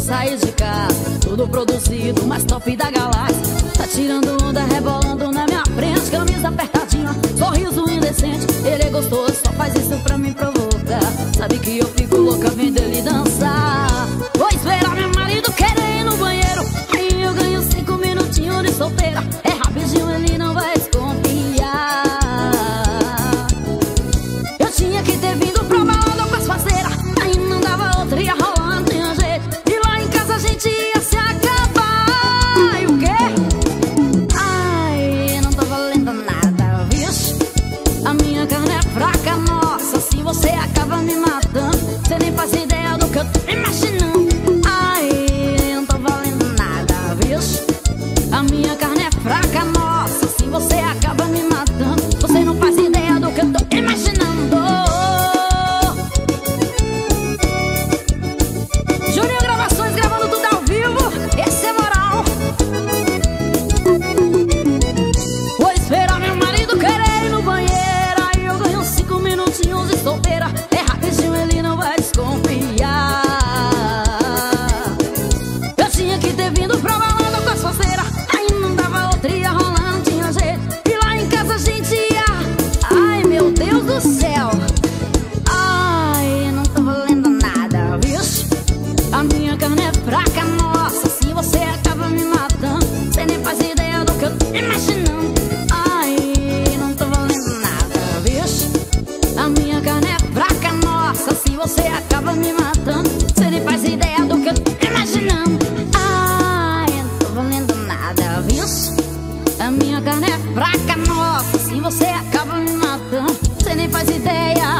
sair de casa, tudo produzido, mais top da galáxia. Tá tirando onda, rebolando na minha frente, camisa apertadinha, sorriso indecente. Ele é gostoso, só faz isso pra me provocar. Sabe que eu fico louca vendo ele dançar. Vou esperar meu marido querer ir no banheiro, aí eu ganho 5 minutinhos de solteira. É rapidinho, ele não vai desconfiar. Eu tinha que ter vindo pra balada com as parceiras, aí não dava outra, ia rolar, não tinha jeito. E lá em casa a gente ia se acabar. E o quê? Ai, não tô valendo nada, vixe. A minha carne é fraca, nossa, se você acaba me matando, você nem faz ideia do que eu tô imaginando. Ai, não tô valendo nada, vixe. A minha carne é fraca, nossa, se você acaba me matando, você não faz ideia do que eu tô imaginando. Juninho Gravações gravando tudo ao vivo, esse é moral. Vou esperar meu marido querer ir no banheiro, aí eu ganho 5 minutinhos de solteira. É rapidinho, ele não vai desconfiar. Eu tinha que ter vindo pra balada com as parceiras, aí não dava outra, ia rolar, não tinha jeito. E lá em casa a gente ia... Ai, meu Deus do céu. Ai, não tô valendo nada, vixe. A minha carne é fraca, nossa, se você acaba me matando, você nem faz ideia do que eu tô imaginando. Ai, não tô valendo nada, vixe. A minha carne é fraca, nossa, se você acaba me matando, você nem faz ideia do que eu tô imaginando. Ai, não tô valendo nada, vixe. A minha carne é fraca, nossa, se você acaba me matando, você nem faz ideia.